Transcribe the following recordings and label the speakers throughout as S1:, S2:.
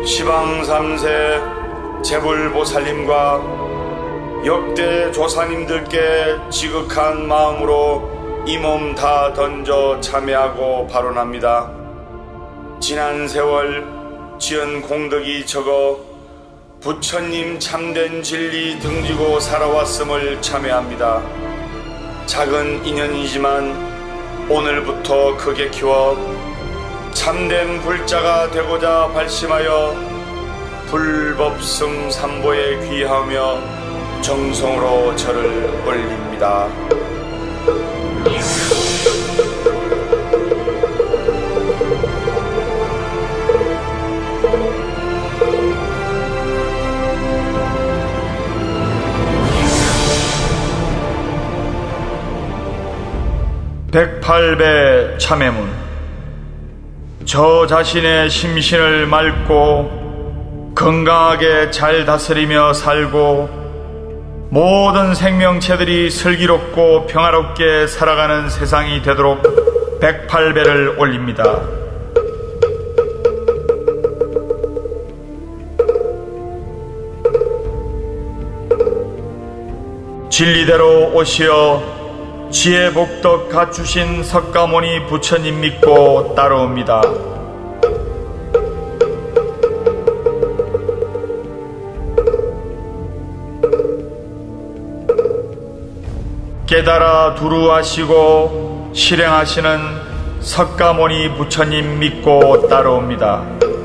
S1: 시방 3세 재불보살님과 역대 조사님들께 지극한 마음으로 이 몸 다 던져 참회하고 발언합니다. 지난 세월 지은 공덕이 적어 부처님 참된 진리 등지고 살아왔음을 참회합니다. 작은 인연이지만 오늘부터 크게 키워 참된 불자가 되고자 발심하여 불법승 삼보에 귀하며 정성으로 절을 올립니다. (108배) 참회문. 저 자신의 심신을 맑고 건강하게 잘 다스리며 살고 모든 생명체들이 슬기롭고 평화롭게 살아가는 세상이 되도록 108배를 올립니다. 진리대로 오시어 지혜 복덕 갖추신 석가모니 부처님 믿고 따라옵니다. 깨달아 두루하시고 실행하시는 석가모니 부처님 믿고 따라옵니다.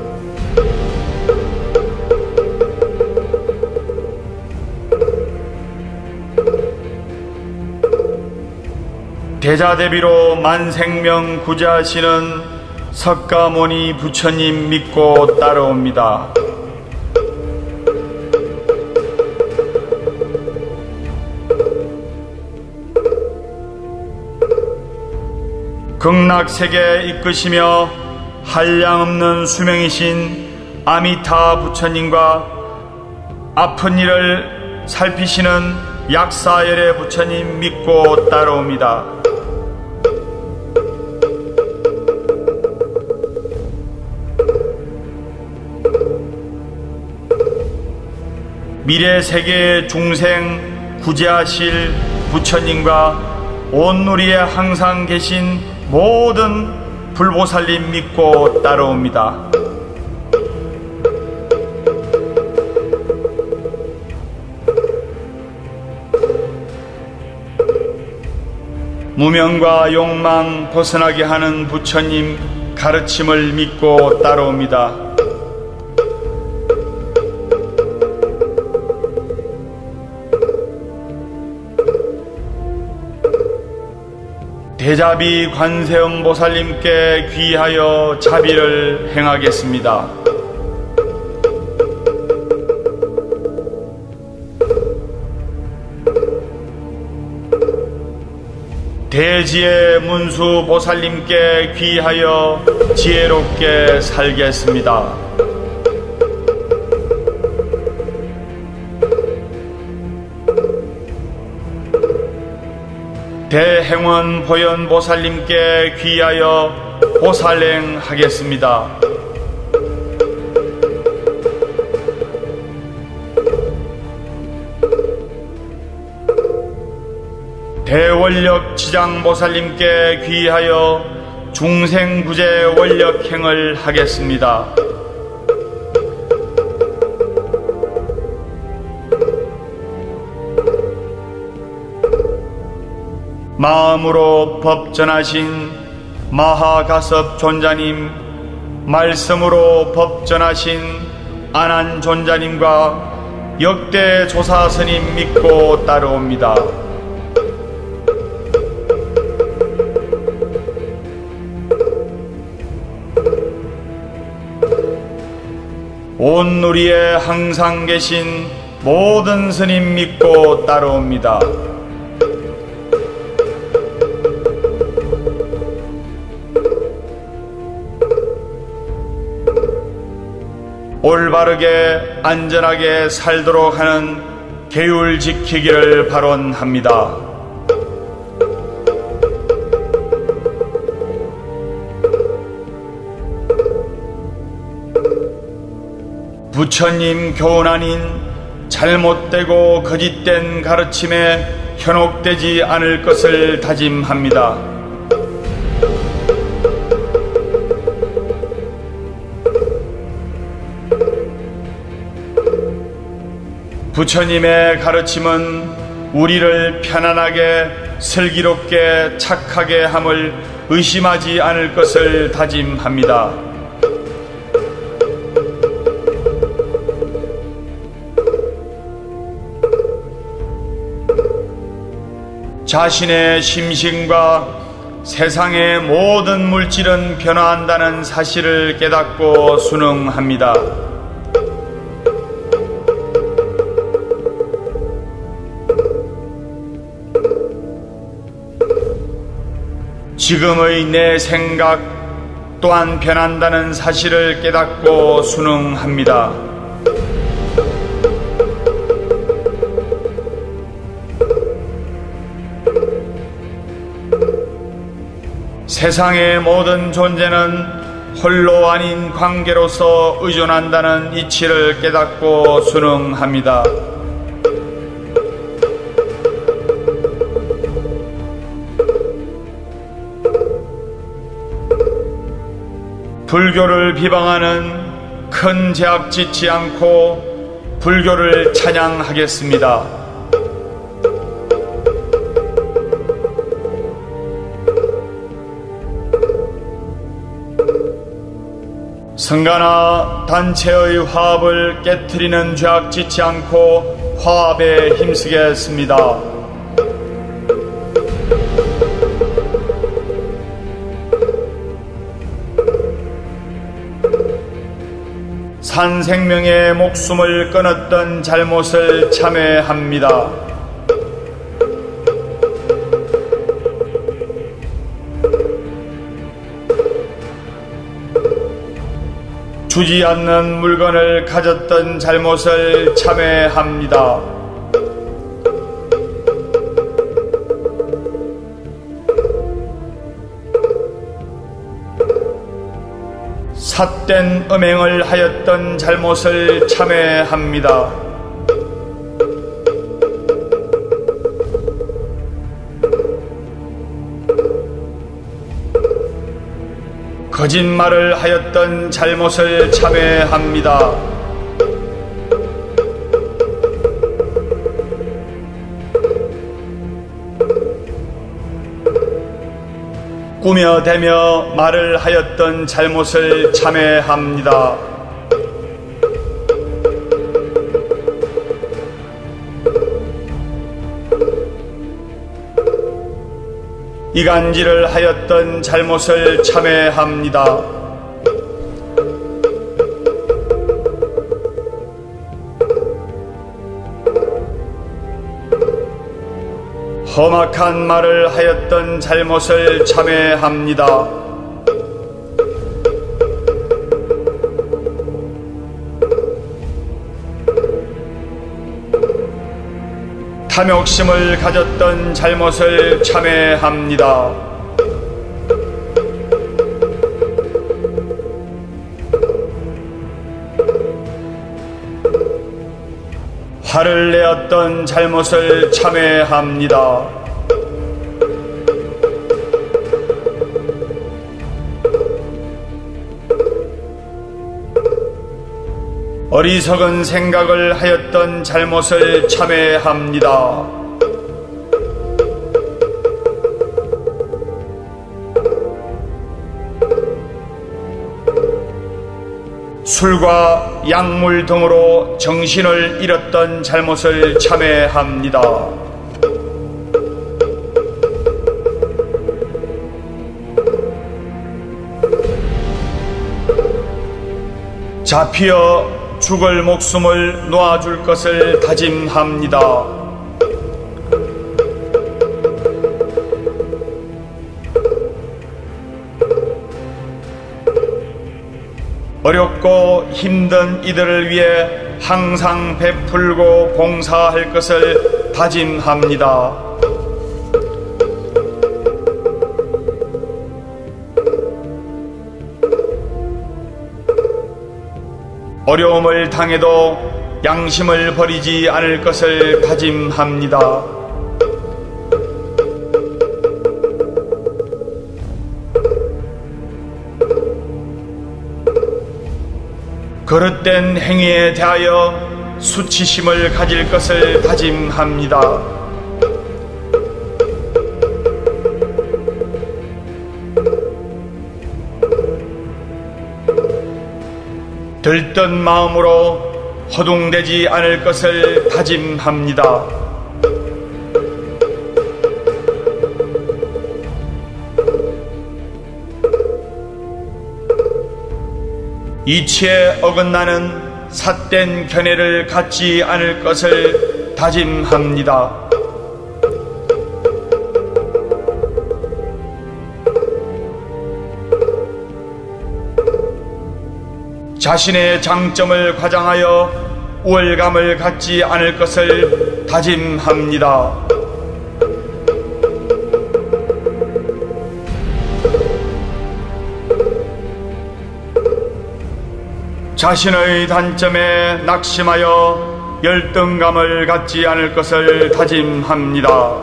S1: 대자대비로 만생명 구제하시는 석가모니 부처님 믿고 따라옵니다. 극락세계 이끄시며 한량없는 수명이신 아미타 부처님과 아픈 이를 살피시는 약사열의 부처님 믿고 따라옵니다. 미래세계의 중생 구제하실 부처님과 온누리에 항상 계신 모든 불보살님 믿고 따라옵니다. 무명과 욕망 벗어나게 하는 부처님 가르침을 믿고 따라옵니다. 대자비 관세음 보살님께 귀하여 자비를 행하겠습니다. 대지의 문수 보살님께 귀하여 지혜롭게 살겠습니다. 대행원 보현 보살님께 귀하여 보살행하겠습니다. 대원력 지장 보살님께 귀하여 중생구제 원력행을 하겠습니다. 마음으로 법전하신 마하가섭 존자님, 말씀으로 법전하신 안한 존자님과 역대 조사스님 믿고 따라옵니다. 온누리에 항상 계신 모든 스님 믿고 따라옵니다. 올바르게 안전하게 살도록 하는 계율 지키기를 발언합니다. 부처님 교훈 아닌 잘못되고 거짓된 가르침에 현혹되지 않을 것을 다짐합니다. 부처님의 가르침은 우리를 편안하게 슬기롭게 착하게 함을 의심하지 않을 것을 다짐합니다. 자신의 심신과 세상의 모든 물질은 변화한다는 사실을 깨닫고 순응합니다. 지금의 내 생각 또한 변한다는 사실을 깨닫고 순응합니다. 세상의 모든 존재는 홀로 아닌 관계로서 의존한다는 이치를 깨닫고 순응합니다. 불교를 비방하는 큰 제약 짓지 않고 불교를 찬양하겠습니다. 성가나 단체의 화합을 깨트리는 죄악 짓지 않고 화합에 힘쓰겠습니다. 산생명의 목숨을 끊었던 잘못을 참회합니다. 주지 않는 물건을 가졌던 잘못을 참회합니다. 삿된 음행을 하였던 잘못을 참회합니다. 거짓말을 하였던 잘못을 참회합니다. 꾸며대며 말을 하였던 잘못을 참회합니다. 이간질을 하였던 잘못을 참회합니다. 험악한 말을 하였던 잘못을 참회합니다. 탐욕심을 가졌던 잘못을 참회합니다. 화를 내었던 잘못을 참회합니다. 어리석은 생각을 하였던 잘못을 참회합니다. 술과 약물 등으로 정신을 잃었던 잘못을 참회합니다. 잡히어 죽을 목숨을 놓아줄 것을 다짐합니다. 어렵고 힘든 이들을 위해 항상 베풀고 봉사할 것을 다짐합니다. 어려움을 당해도 양심을 버리지 않을 것을 다짐합니다. 그릇된 행위에 대하여 수치심을 가질 것을 다짐합니다. 들뜬 마음으로 허둥대지 않을 것을 다짐합니다. 이치에 어긋나는 삿된 견해를 갖지 않을 것을 다짐합니다. 자신의 장점을 과장하여 우월감을 갖지 않을 것을 다짐합니다. 자신의 단점에 낙심하여 열등감을 갖지 않을 것을 다짐합니다.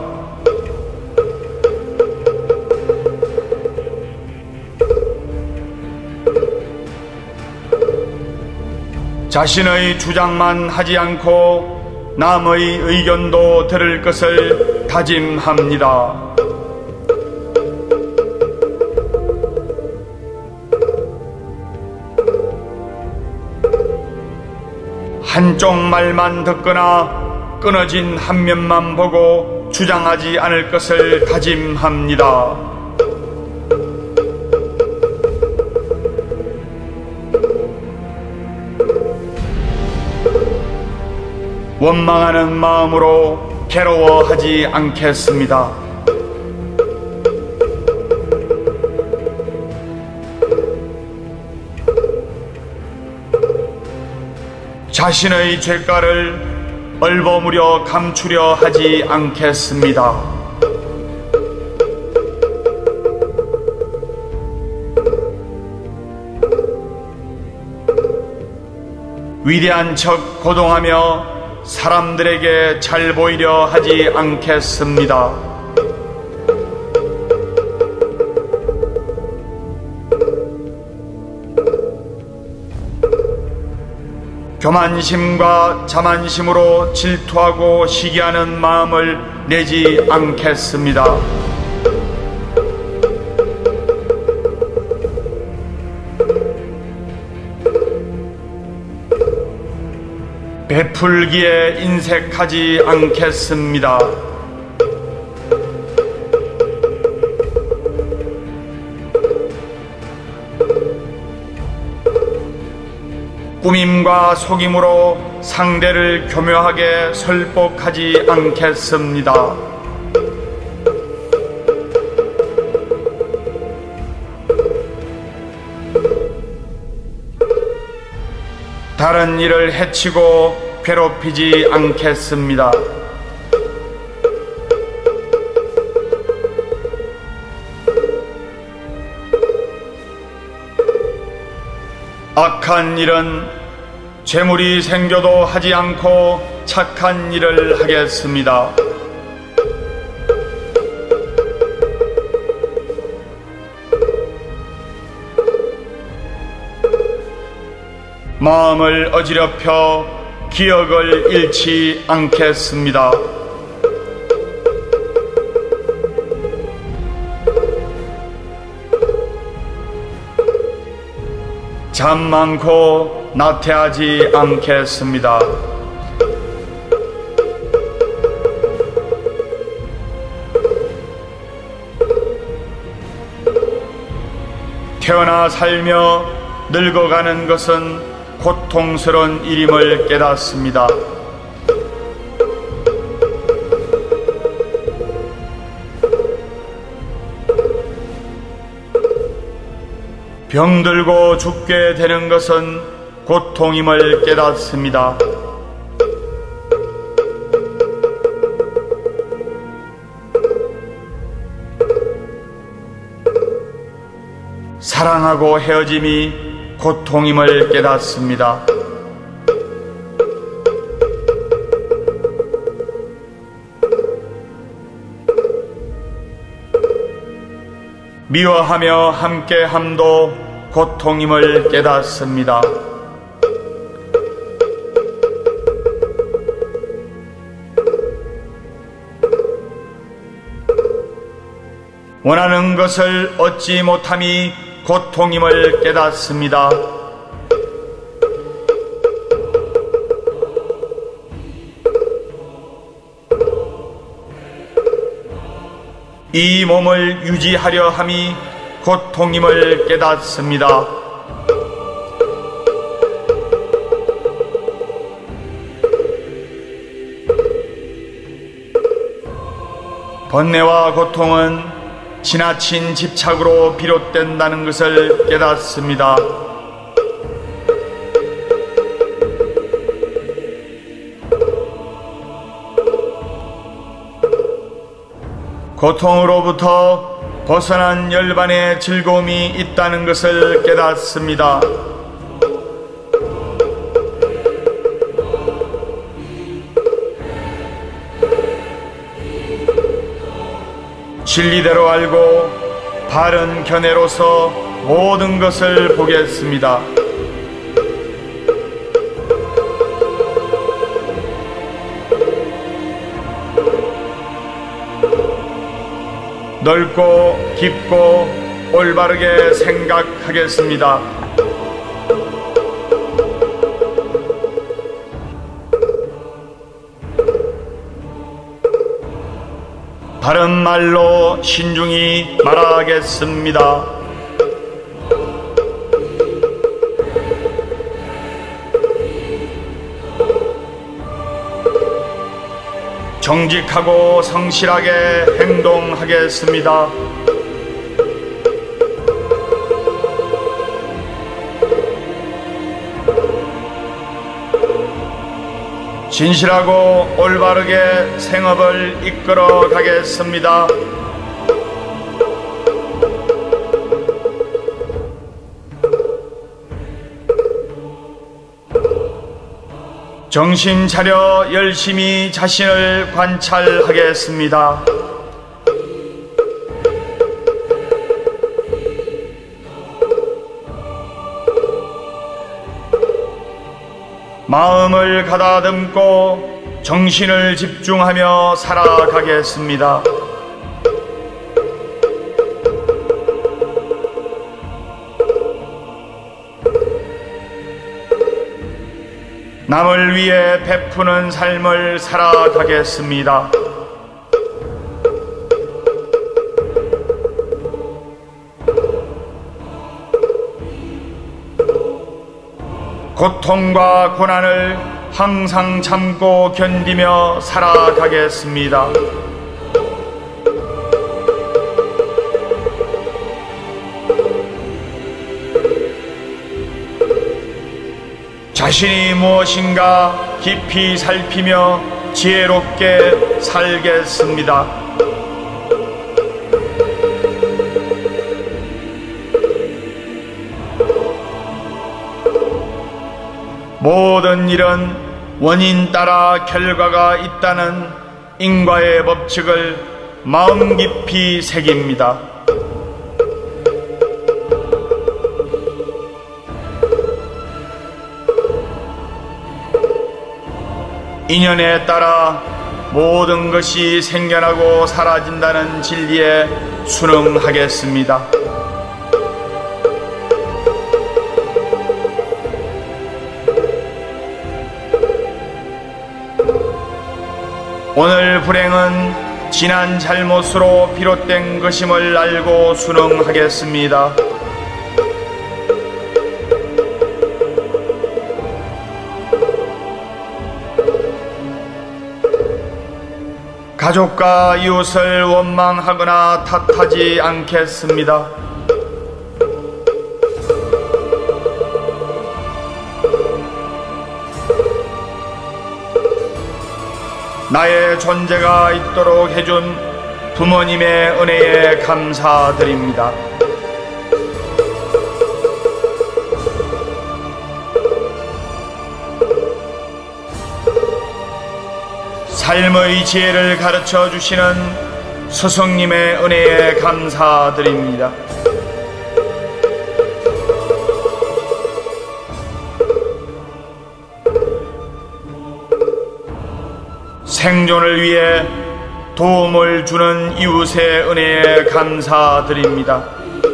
S1: 자신의 주장만 하지 않고 남의 의견도 들을 것을 다짐합니다. 한쪽 말만 듣거나 끊어진 한 면만 보고 주장하지 않을 것을 다짐합니다. 원망하는 마음으로 괴로워하지 않겠습니다. 자신의 죄가를 얼버무려 감추려 하지 않겠습니다. 위대한 척 고동하며 사람들에게 잘 보이려 하지 않겠습니다. 교만심과 자만심으로 질투하고 시기하는 마음을 내지 않겠습니다. 베풀기에 인색하지 않겠습니다. 꾸밈과 속임으로 상대를 교묘하게 설법하지 않겠습니다. 다른 이를 해치고 괴롭히지 않겠습니다. 악한 일은 재물이 생겨도 하지 않고 착한 일을 하겠습니다. 마음을 어지럽혀 기억을 잃지 않겠습니다. 잠 많고 나태하지 않겠습니다. 태어나 살며 늙어가는 것은 고통스러운 일임을 깨닫습니다. 병들고 죽게 되는 것은 고통임을 깨닫습니다. 사랑하고 헤어짐이 고통임을 깨닫습니다. 미워하며 함께함도 고통임을 깨닫습니다. 원하는 것을 얻지 못함이 고통임을 깨닫습니다. 이 몸을 유지하려 함이 고통임을 깨닫습니다. 번뇌와 고통은 지나친 집착으로 비롯된다는 것을 깨닫습니다. 고통으로부터 벗어난 열반의 즐거움이 있다는 것을 깨닫습니다. 진리대로 알고 바른 견해로서 모든 것을 보겠습니다. 넓고 깊고 올바르게 생각하겠습니다. 바른 말로 신중히 말하겠습니다. 정직하고 성실하게 행동하겠습니다. 진실하고 올바르게 생업을 이끌어 가겠습니다. 정신 차려 열심히 자신을 관찰하겠습니다. 마음을 가다듬고 정신을 집중하며 살아가겠습니다. 남을 위해 베푸는 삶을 살아가겠습니다. 고통과 고난을 항상 참고 견디며 살아가겠습니다. 자신이 무엇인가 깊이 살피며 지혜롭게 살겠습니다. 모든 일은 원인 따라 결과가 있다는 인과의 법칙을 마음 깊이 새깁니다. 인연에 따라 모든 것이 생겨나고 사라진다는 진리에 순응하겠습니다. 오늘 불행은 지난 잘못으로 비롯된 것임을 알고 순응하겠습니다. 가족과 이웃을 원망하거나 탓하지 않겠습니다. 나의 존재가 있도록 해준 부모님의 은혜에 감사드립니다. 삶의 지혜를 가르쳐 주시는 스승님의 은혜에 감사드립니다. 생존을 위해 도움을 주는 이웃의 은혜에 감사드립니다.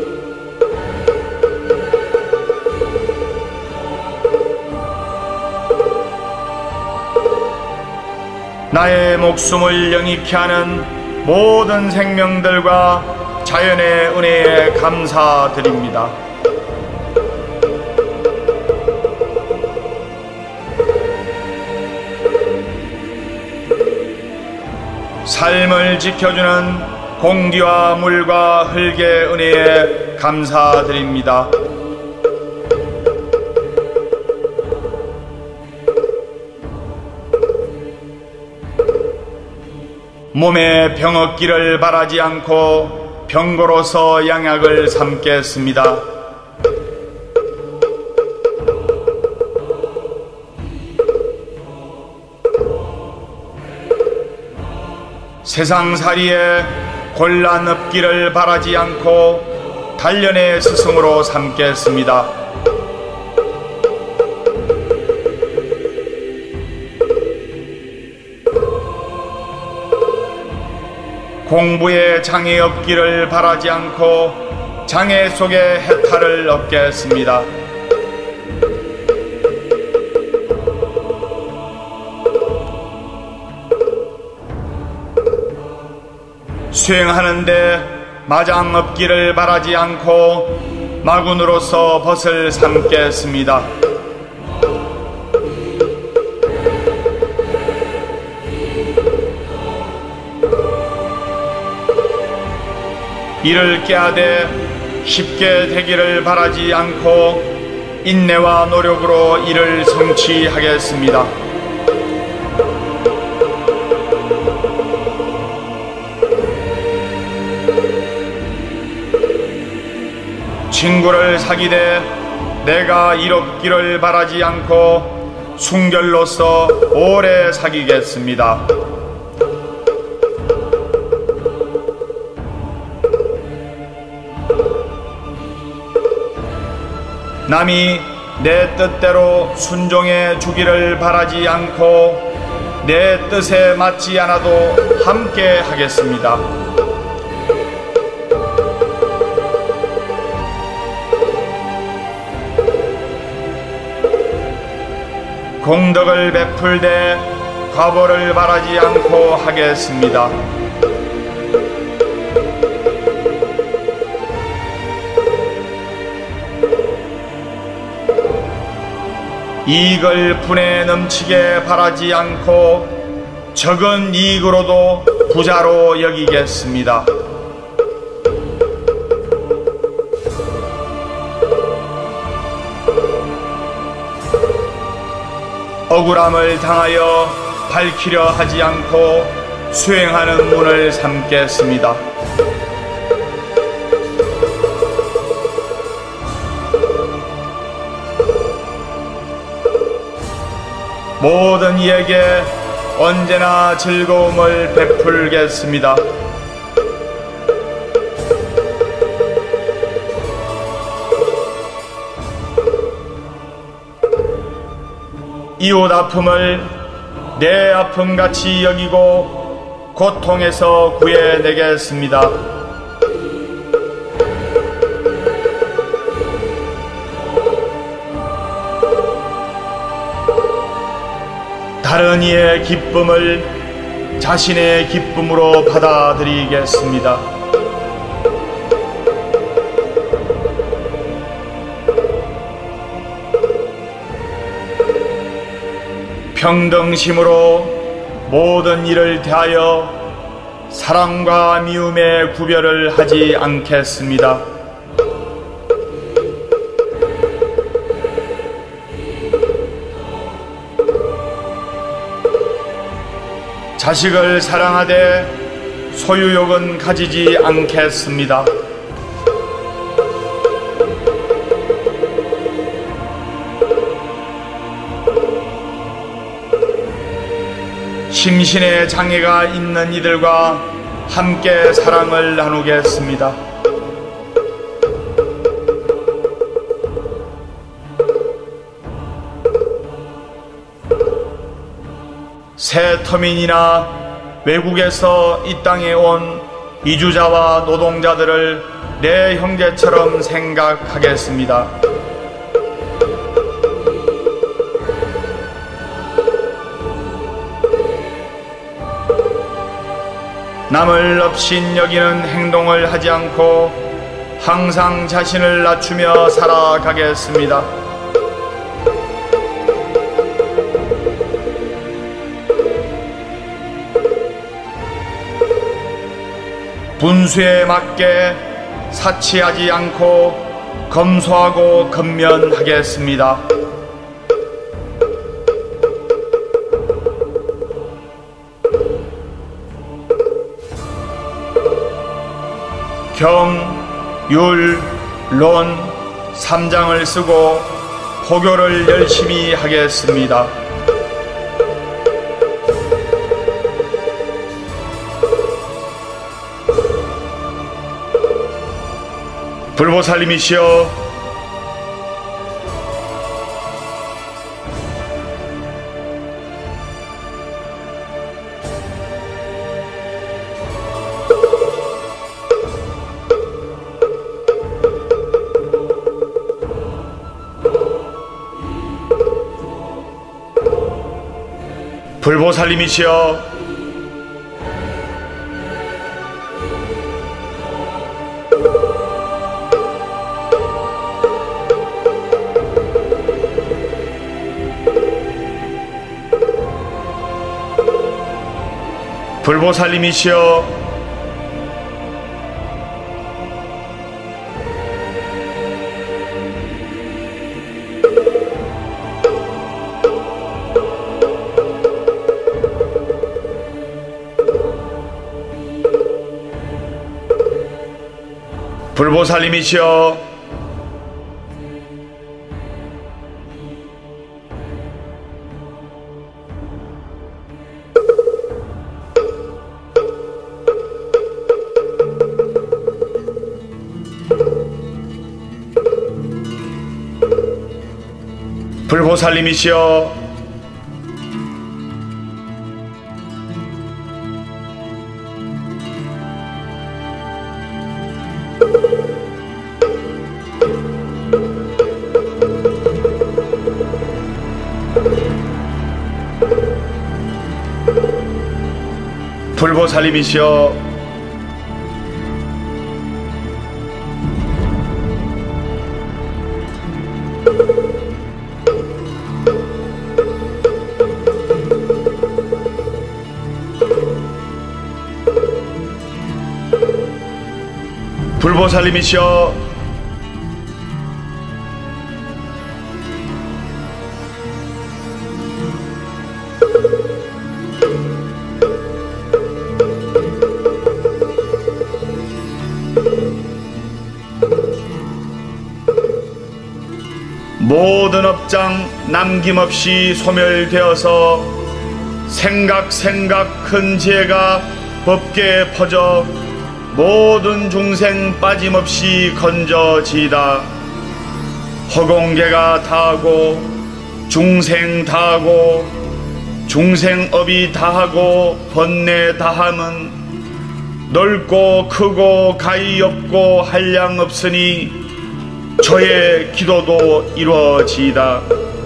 S1: 나의 목숨을 영익케 하는 모든 생명들과 자연의 은혜에 감사드립니다. 삶을 지켜주는 공기와 물과 흙의 은혜에 감사드립니다. 몸에 병 없기를 바라지 않고 병고로서 양약을 삼겠습니다. 세상살이에 곤란 없기를 바라지 않고 단련의 스승으로 삼겠습니다. 공부에 장애 없기를 바라지 않고 장애 속에 해탈을 얻겠습니다. 수행하는데 마장 없기를 바라지 않고 마군으로서 벗을 삼겠습니다. 이를 깨하되 쉽게 되기를 바라지 않고 인내와 노력으로 이를 성취하겠습니다. 친구를 사귀되 내가 이롭기를 바라지 않고 순결로서 오래 사귀겠습니다. 남이 내 뜻대로 순종해 주기를 바라지 않고 내 뜻에 맞지 않아도 함께 하겠습니다. 공덕을 베풀되 과보를 바라지 않고 하겠습니다. 이익을 분에 넘치게 바라지 않고 적은 이익으로도 부자로 여기겠습니다. 억울함을 당하여 밝히려 하지 않고 수행하는 문을 삼겠습니다. 모든 이에게 언제나 즐거움을 베풀겠습니다. 이웃 아픔을 내 아픔같이 여기고 고통에서 구해내겠습니다. 다른 이의 기쁨을 자신의 기쁨으로 받아들이겠습니다. 평등심으로 모든 일을 대하여 사랑과 미움의 구별을 하지 않겠습니다. 자식을 사랑하되 소유욕은 가지지 않겠습니다. 심신의 장애가 있는 이들과 함께 사랑을 나누겠습니다. 새 터민이나 외국에서 이 땅에 온 이주자와 노동자들을 내 형제처럼 생각하겠습니다. 남을 업신 여기는 행동을 하지 않고 항상 자신을 낮추며 살아가겠습니다. 분수에 맞게 사치하지 않고 검소하고 근면하겠습니다. 경, 율, 론 3장을 쓰고 포교를 열심히 하겠습니다. 불보살님이시여, 불보살님이시여, 불보살님이시여, 불보살님이시여, 불보살님이시여, 불보살님이시여, 불보살님이시여, 모든 업장 남김없이 소멸되어서 생각 큰 지혜가 법계에 퍼져 모든 중생 빠짐없이 건져지이다. 허공계가 다하고 중생 다하고 중생업이 다하고 번뇌 다함은 넓고 크고 가히 없고 한량 없으니 저의 기도도 이루어지이다.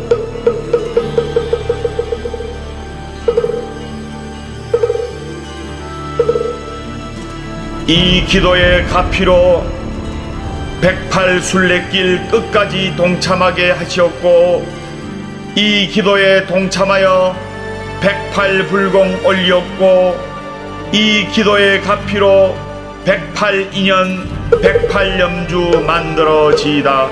S1: 이 기도의 가피로 108순례길 끝까지 동참하게 하시었고, 이 기도에 동참하여 108불공 올리었고, 이 기도의 가피로 108인연 108염주 만들어지이다.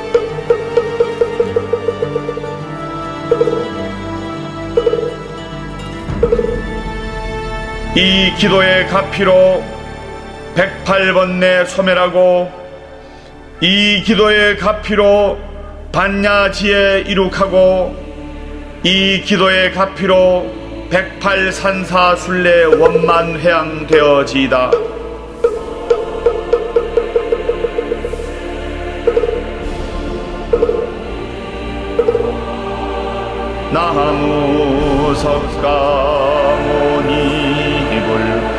S1: 이 기도의 가피로 108번뇌 소멸하고, 이 기도의 가피로 반야지혜 이룩하고, 이 기도의 가피로 108산사순례 원만회양되어지이다. 나무 석가모니불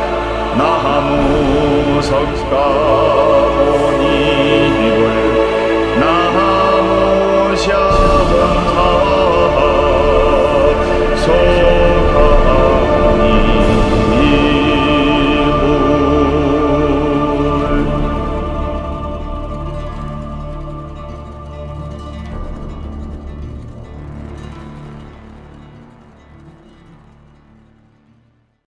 S1: 나무 석가모니불 나무 샤본사 소